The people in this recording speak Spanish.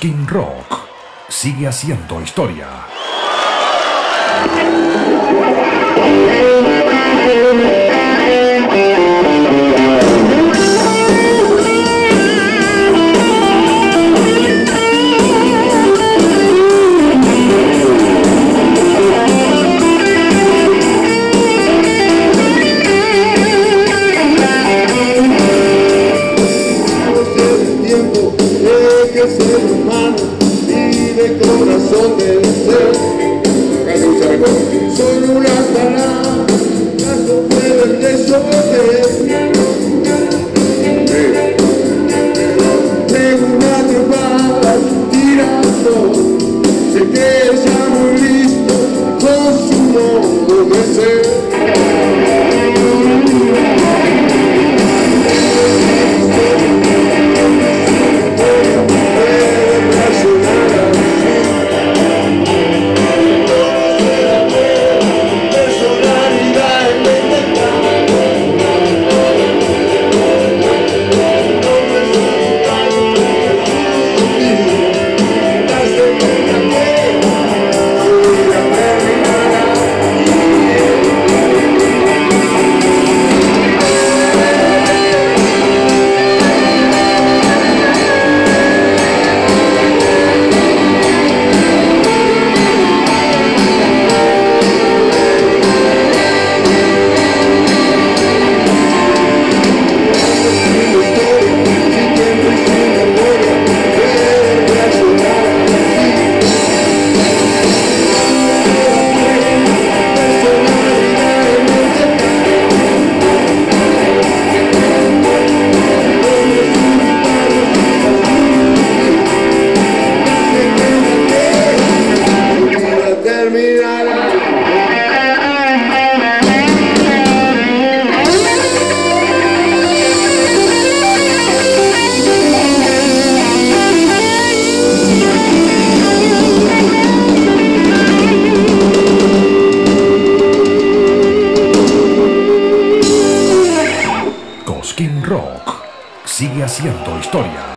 Cosquín Rock sigue haciendo historia. Que el ser humano vive corazón del ser. Son unas palabras, no pueden resolver. Tengo una trepada tirando, sé que está muy listo con su modo de ser. Cosquín Rock sigue haciendo historia.